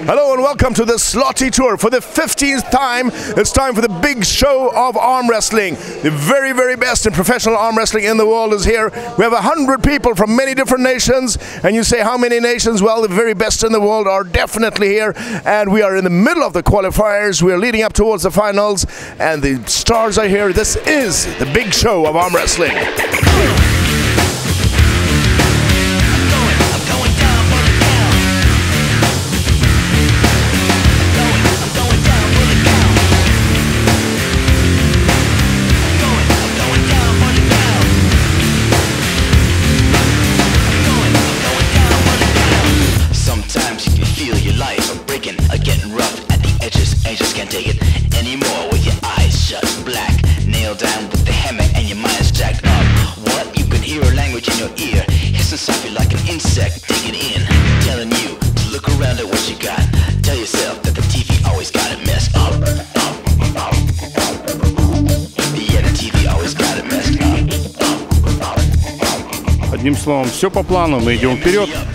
Hello and welcome to the Slotty Tour. For the 15th time, it's time for the big show of arm wrestling. The very, very best in professional arm wrestling in the world is here. We have 100 people from many different nations, and you say how many nations? Well, the very best in the world are definitely here, and we are in the middle of the qualifiers. We are leading up towards the finals, and the stars are here. This is the big show of arm wrestling. Getting rough at the edges, and you just can't take it anymore. With your eyes shut, black, nailed down with the hammer, and your mind's jacked up. What? You can hear a language in your ear, hissing softly like an insect, digging in, telling you to look around at what you got. Tell yourself that the TV always got it messed up. Yeah, the TV always got it messed up. Одним словом, все по плану, мы идем вперед.